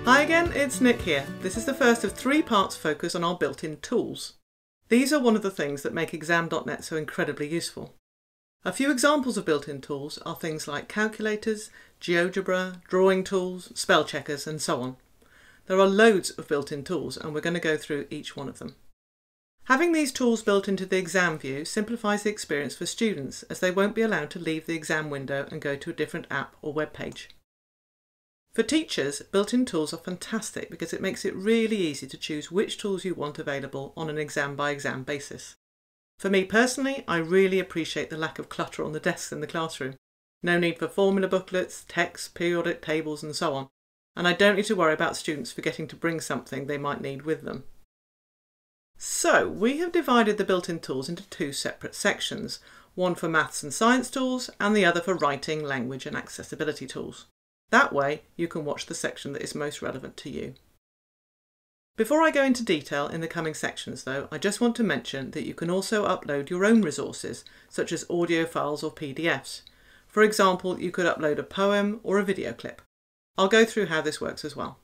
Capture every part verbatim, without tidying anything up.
Hi again, it's Nick here. This is the first of three parts focused on our built-in tools. These are one of the things that make Exam dot net so incredibly useful. A few examples of built-in tools are things like calculators, GeoGebra, drawing tools, spell checkers and so on. There are loads of built-in tools and we're going to go through each one of them. Having these tools built into the exam view simplifies the experience for students as they won't be allowed to leave the exam window and go to a different app or web page. For teachers, built-in tools are fantastic because it makes it really easy to choose which tools you want available on an exam-by-exam basis. For me personally, I really appreciate the lack of clutter on the desks in the classroom. No need for formula booklets, text, periodic tables and so on, and I don't need to worry about students forgetting to bring something they might need with them. So, we have divided the built-in tools into two separate sections, one for maths and science tools and the other for writing, language and accessibility tools. That way, you can watch the section that is most relevant to you. Before I go into detail in the coming sections though, I just want to mention that you can also upload your own resources, such as audio files or P D Fs. For example, you could upload a poem or a video clip. I'll go through how this works as well.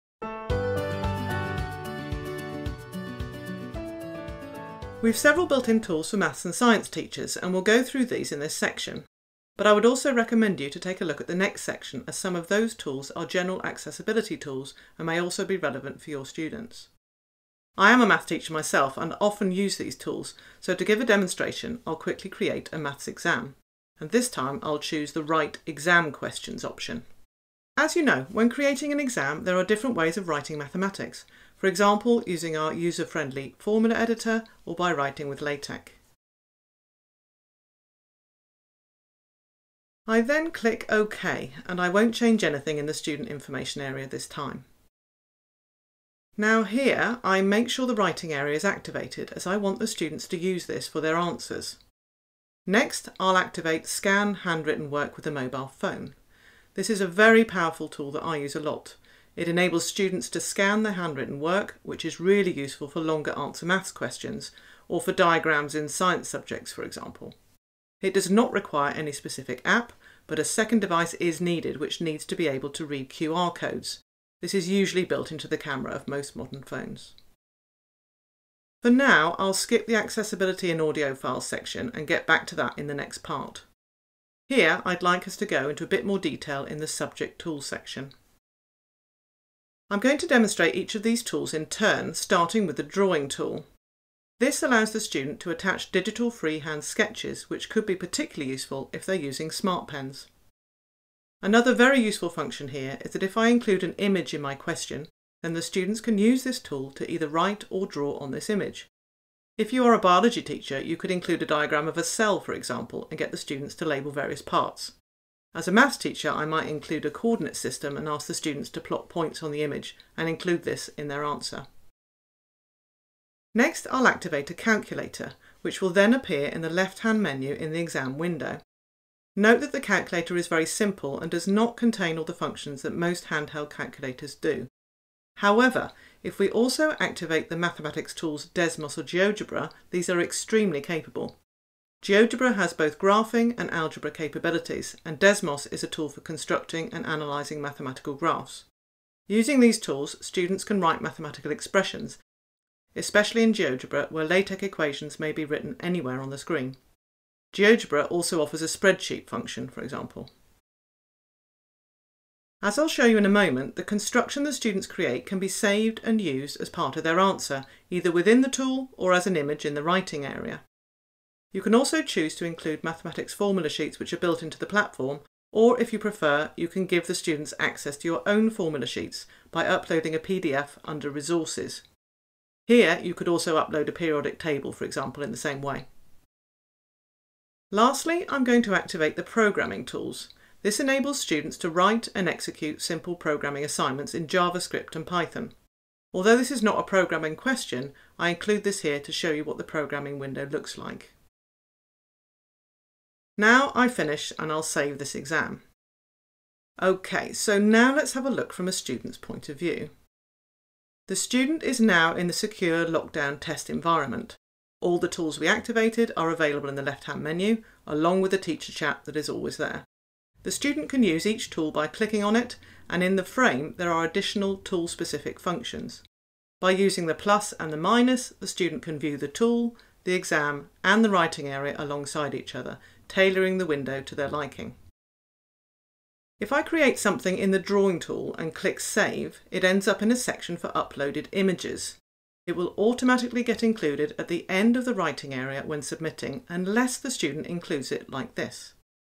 We've several built-in tools for maths and science teachers and we'll go through these in this section. But I would also recommend you to take a look at the next section as some of those tools are general accessibility tools and may also be relevant for your students. I am a math teacher myself and often use these tools, so to give a demonstration I'll quickly create a maths exam. And this time I'll choose the Write Exam Questions option. As you know, when creating an exam there are different ways of writing mathematics, for example using our user-friendly formula editor or by writing with LaTeX. I then click OK and I won't change anything in the student information area this time. Now here I make sure the writing area is activated as I want the students to use this for their answers. Next I'll activate Scan Handwritten Work with a mobile phone. This is a very powerful tool that I use a lot. It enables students to scan their handwritten work, which is really useful for longer answer maths questions or for diagrams in science subjects for example. It does not require any specific app, but a second device is needed which needs to be able to read Q R codes. This is usually built into the camera of most modern phones. For now, I'll skip the accessibility and audio files section and get back to that in the next part. Here, I'd like us to go into a bit more detail in the subject tools section. I'm going to demonstrate each of these tools in turn, starting with the drawing tool. This allows the student to attach digital freehand sketches, which could be particularly useful if they're using smart pens. Another very useful function here is that if I include an image in my question, then the students can use this tool to either write or draw on this image. If you are a biology teacher, you could include a diagram of a cell, for example, and get the students to label various parts. As a maths teacher, I might include a coordinate system and ask the students to plot points on the image and include this in their answer. Next, I'll activate a calculator, which will then appear in the left-hand menu in the exam window. Note that the calculator is very simple and does not contain all the functions that most handheld calculators do. However, if we also activate the mathematics tools Desmos or GeoGebra, these are extremely capable. GeoGebra has both graphing and algebra capabilities, and Desmos is a tool for constructing and analysing mathematical graphs. Using these tools, students can write mathematical expressions, especially in GeoGebra where LaTeX equations may be written anywhere on the screen. GeoGebra also offers a spreadsheet function, for example. As I'll show you in a moment, the construction the students create can be saved and used as part of their answer, either within the tool or as an image in the writing area. You can also choose to include mathematics formula sheets which are built into the platform, or if you prefer, you can give the students access to your own formula sheets by uploading a P D F under Resources. Here you could also upload a periodic table, for example, in the same way. Lastly, I'm going to activate the programming tools. This enables students to write and execute simple programming assignments in JavaScript and Python. Although this is not a programming question, I include this here to show you what the programming window looks like. Now I finish and I'll save this exam. Okay, so now let's have a look from a student's point of view. The student is now in the secure lockdown test environment. All the tools we activated are available in the left-hand menu, along with the teacher chat that is always there. The student can use each tool by clicking on it, and in the frame there are additional tool-specific functions. By using the plus and the minus, the student can view the tool, the exam and the writing area alongside each other, tailoring the window to their liking. If I create something in the drawing tool and click Save, it ends up in a section for uploaded images. It will automatically get included at the end of the writing area when submitting, unless the student includes it like this.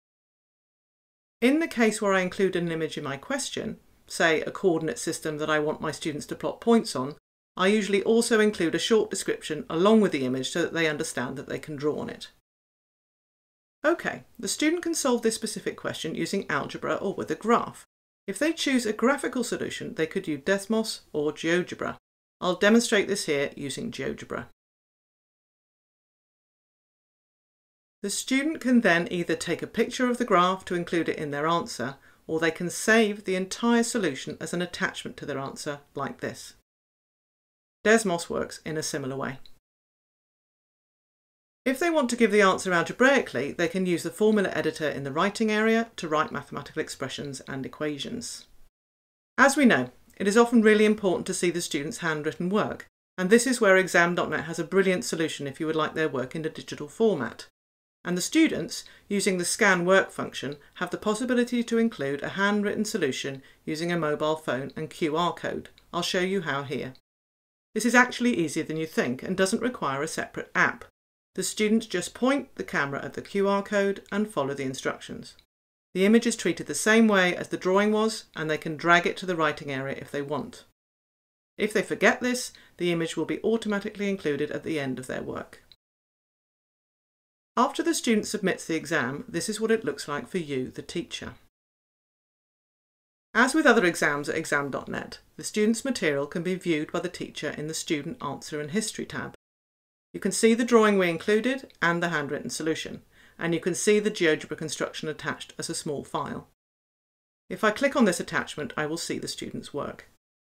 In the case where I include an image in my question, say a coordinate system that I want my students to plot points on, I usually also include a short description along with the image so that they understand that they can draw on it. OK, the student can solve this specific question using algebra or with a graph. If they choose a graphical solution, they could use Desmos or GeoGebra. I'll demonstrate this here using GeoGebra. The student can then either take a picture of the graph to include it in their answer, or they can save the entire solution as an attachment to their answer like this. Desmos works in a similar way. If they want to give the answer algebraically, they can use the formula editor in the writing area to write mathematical expressions and equations. As we know, it is often really important to see the student's handwritten work, and this is where Exam dot net has a brilliant solution if you would like their work in a digital format. And the students, using the Scan Work function, have the possibility to include a handwritten solution using a mobile phone and Q R code. I'll show you how here. This is actually easier than you think and doesn't require a separate app. The students just point the camera at the Q R code and follow the instructions. The image is treated the same way as the drawing was, and they can drag it to the writing area if they want. If they forget this, the image will be automatically included at the end of their work. After the student submits the exam, this is what it looks like for you, the teacher. As with other exams at Exam dot net, the student's material can be viewed by the teacher in the Student Answer and History tab. You can see the drawing we included and the handwritten solution, and you can see the GeoGebra construction attached as a small file. If I click on this attachment, I will see the student's work.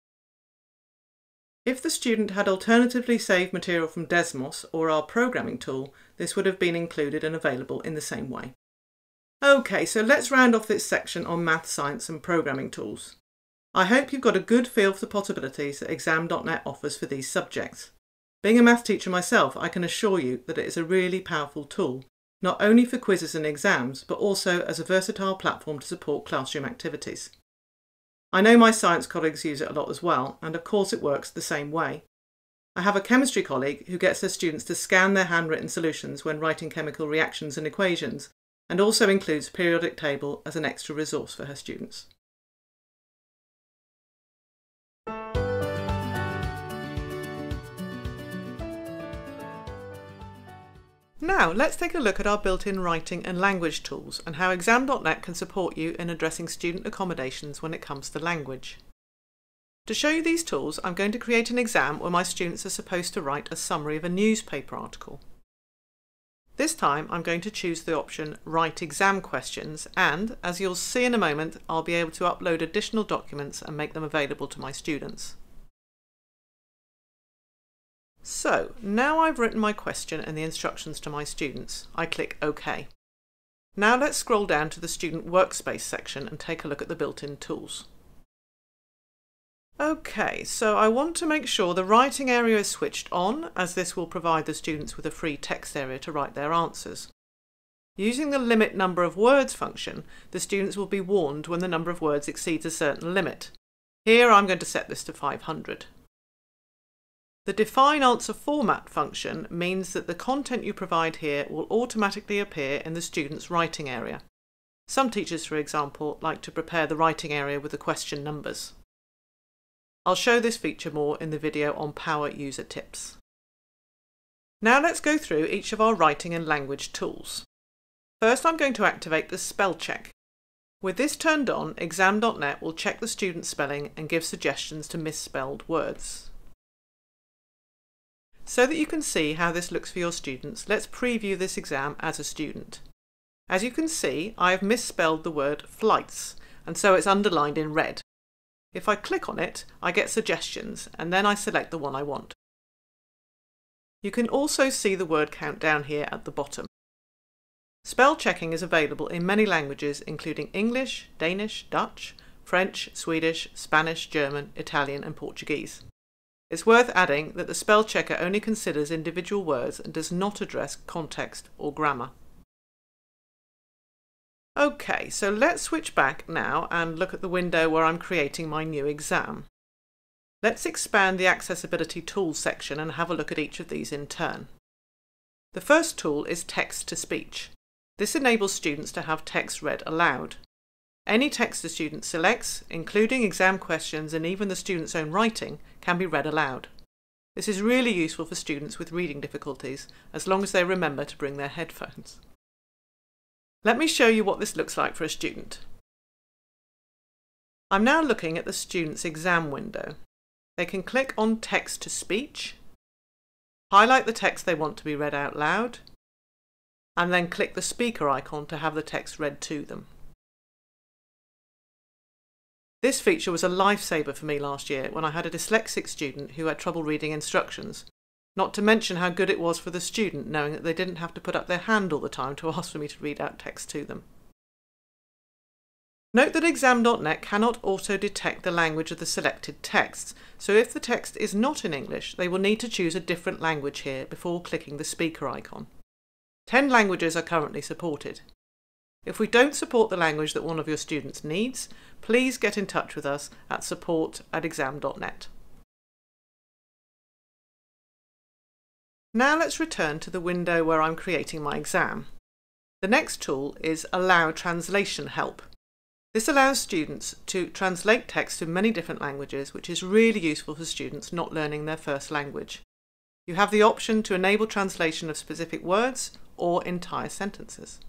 If the student had alternatively saved material from Desmos or our programming tool, this would have been included and available in the same way. OK, so let's round off this section on math, science and programming tools. I hope you've got a good feel for the possibilities that Exam dot net offers for these subjects. Being a math teacher myself, I can assure you that it is a really powerful tool, not only for quizzes and exams, but also as a versatile platform to support classroom activities. I know my science colleagues use it a lot as well, and of course it works the same way. I have a chemistry colleague who gets her students to scan their handwritten solutions when writing chemical reactions and equations, and also includes a periodic table as an extra resource for her students. Now let's take a look at our built-in writing and language tools and how Exam dot net can support you in addressing student accommodations when it comes to language. To show you these tools, I'm going to create an exam where my students are supposed to write a summary of a newspaper article. This time I'm going to choose the option Write Exam Questions, and, as you'll see in a moment, I'll be able to upload additional documents and make them available to my students. So, now I've written my question and the instructions to my students. I click OK. Now let's scroll down to the Student Workspace section and take a look at the built-in tools. OK, so I want to make sure the writing area is switched on, as this will provide the students with a free text area to write their answers. Using the Limit Number of Words function, the students will be warned when the number of words exceeds a certain limit. Here I'm going to set this to five hundred. The Define Answer Format function means that the content you provide here will automatically appear in the student's writing area. Some teachers, for example, like to prepare the writing area with the question numbers. I'll show this feature more in the video on Power User Tips. Now let's go through each of our writing and language tools. First, I'm going to activate the spell check. With this turned on, Exam dot net will check the student's spelling and give suggestions to misspelled words. So that you can see how this looks for your students, let's preview this exam as a student. As you can see, I have misspelled the word flights, and so it's underlined in red. If I click on it, I get suggestions, and then I select the one I want. You can also see the word count down here at the bottom. Spell checking is available in many languages including English, Danish, Dutch, French, Swedish, Spanish, German, Italian and Portuguese. It's worth adding that the spell checker only considers individual words and does not address context or grammar. Okay, so let's switch back now and look at the window where I'm creating my new exam. Let's expand the Accessibility Tools section and have a look at each of these in turn. The first tool is text-to-speech. This enables students to have text read aloud. Any text the student selects, including exam questions and even the student's own writing, can be read aloud. This is really useful for students with reading difficulties, as long as they remember to bring their headphones. Let me show you what this looks like for a student. I'm now looking at the student's exam window. They can click on Text to Speech, highlight the text they want to be read out loud, and then click the speaker icon to have the text read to them. This feature was a lifesaver for me last year when I had a dyslexic student who had trouble reading instructions, not to mention how good it was for the student knowing that they didn't have to put up their hand all the time to ask for me to read out text to them. Note that Exam dot net cannot auto-detect the language of the selected texts, so if the text is not in English, they will need to choose a different language here before clicking the speaker icon. Ten languages are currently supported. If we don't support the language that one of your students needs, please get in touch with us at support at exam dot net. Now let's return to the window where I'm creating my exam. The next tool is Allow Translation Help. This allows students to translate text to many different languages, which is really useful for students not learning their first language. You have the option to enable translation of specific words or entire sentences.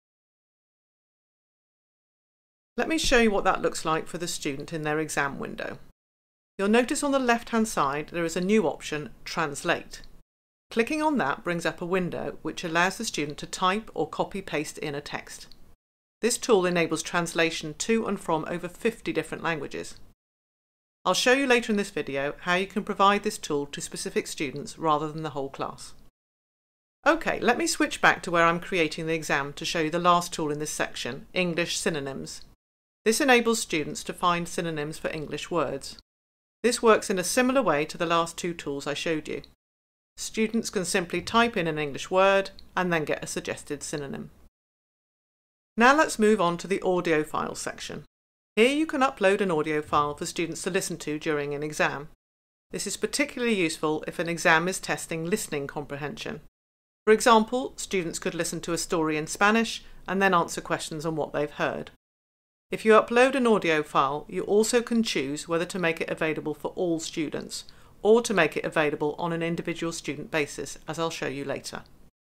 Let me show you what that looks like for the student in their exam window. You'll notice on the left-hand side there is a new option, Translate. Clicking on that brings up a window which allows the student to type or copy-paste in a text. This tool enables translation to and from over fifty different languages. I'll show you later in this video how you can provide this tool to specific students rather than the whole class. Okay, let me switch back to where I'm creating the exam to show you the last tool in this section, English Synonyms. This enables students to find synonyms for English words. This works in a similar way to the last two tools I showed you. Students can simply type in an English word and then get a suggested synonym. Now let's move on to the audio files section. Here you can upload an audio file for students to listen to during an exam. This is particularly useful if an exam is testing listening comprehension. For example, students could listen to a story in Spanish and then answer questions on what they've heard. If you upload an audio file, you also can choose whether to make it available for all students or to make it available on an individual student basis, as I'll show you later.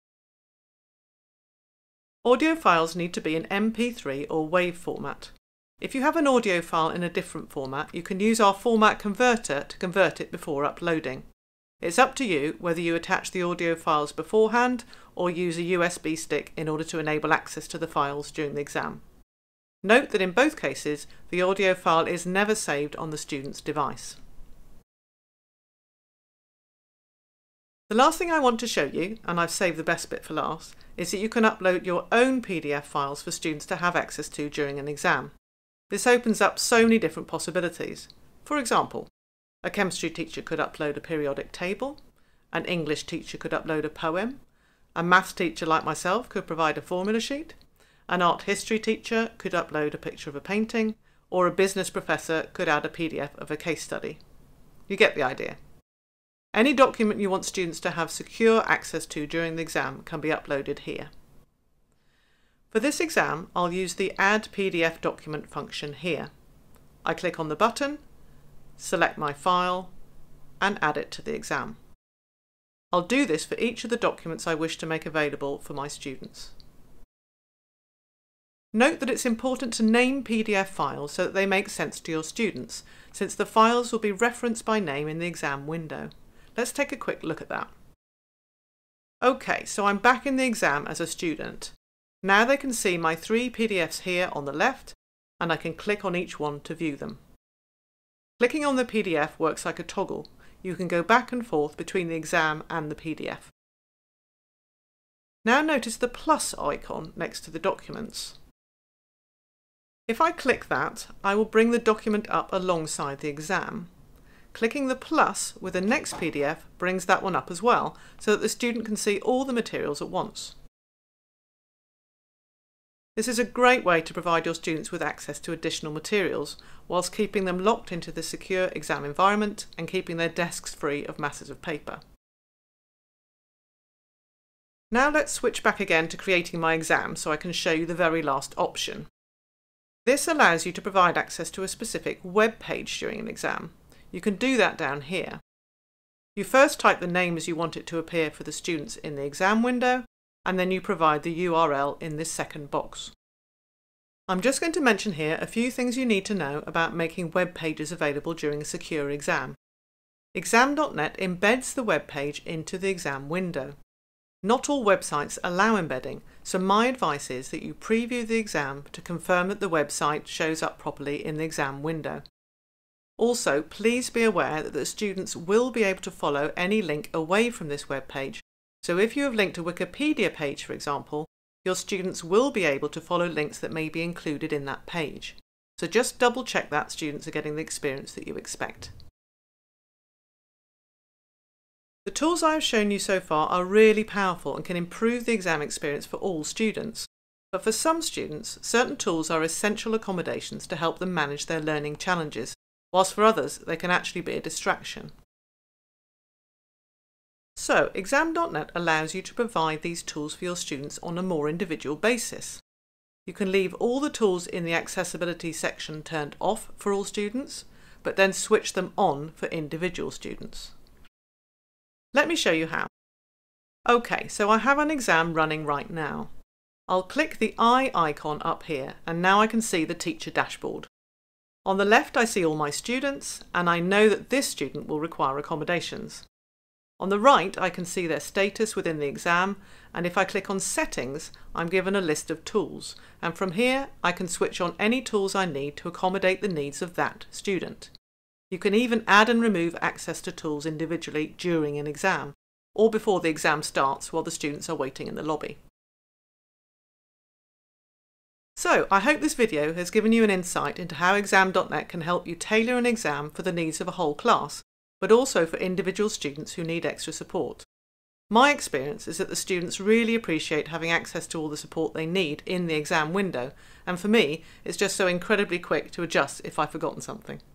Audio files need to be in M P three or WAV format. If you have an audio file in a different format, you can use our format converter to convert it before uploading. It's up to you whether you attach the audio files beforehand or use a U S B stick in order to enable access to the files during the exam. Note that in both cases, the audio file is never saved on the student's device. The last thing I want to show you, and I've saved the best bit for last, is that you can upload your own P D F files for students to have access to during an exam. This opens up so many different possibilities. For example, a chemistry teacher could upload a periodic table, an English teacher could upload a poem, a maths teacher like myself could provide a formula sheet, an art history teacher could upload a picture of a painting, or a business professor could add a P D F of a case study. You get the idea. Any document you want students to have secure access to during the exam can be uploaded here. For this exam, I'll use the Add P D F Document function here. I click on the button, select my file, and add it to the exam. I'll do this for each of the documents I wish to make available for my students. Note that it's important to name P D F files so that they make sense to your students, since the files will be referenced by name in the exam window. Let's take a quick look at that. Okay, so I'm back in the exam as a student. Now they can see my three P D Fs here on the left, and I can click on each one to view them. Clicking on the P D F works like a toggle. You can go back and forth between the exam and the P D F. Now notice the plus icon next to the documents. If I click that, I will bring the document up alongside the exam. Clicking the plus with the next P D F brings that one up as well, so that the student can see all the materials at once. This is a great way to provide your students with access to additional materials, whilst keeping them locked into the secure exam environment and keeping their desks free of masses of paper. Now let's switch back again to creating my exam so I can show you the very last option. This allows you to provide access to a specific web page during an exam. You can do that down here. You first type the name as you want it to appear for the students in the exam window, and then you provide the U R L in this second box. I'm just going to mention here a few things you need to know about making web pages available during a secure exam. Exam dot net embeds the web page into the exam window. Not all websites allow embedding, so my advice is that you preview the exam to confirm that the website shows up properly in the exam window. Also, please be aware that the students will be able to follow any link away from this web page. So if you have linked a Wikipedia page, for example, your students will be able to follow links that may be included in that page. So just double check that students are getting the experience that you expect. The tools I have shown you so far are really powerful and can improve the exam experience for all students. But for some students, certain tools are essential accommodations to help them manage their learning challenges, whilst for others they can actually be a distraction. So, Exam dot net allows you to provide these tools for your students on a more individual basis. You can leave all the tools in the accessibility section turned off for all students, but then switch them on for individual students. Let me show you how. Okay, so I have an exam running right now. I'll click the eye icon up here, and now I can see the teacher dashboard. On the left I see all my students, and I know that this student will require accommodations. On the right I can see their status within the exam, and if I click on Settings, I'm given a list of tools, and from here I can switch on any tools I need to accommodate the needs of that student. You can even add and remove access to tools individually during an exam, or before the exam starts while the students are waiting in the lobby. So, I hope this video has given you an insight into how Exam dot net can help you tailor an exam for the needs of a whole class, but also for individual students who need extra support. My experience is that the students really appreciate having access to all the support they need in the exam window, and for me, it's just so incredibly quick to adjust if I've forgotten something.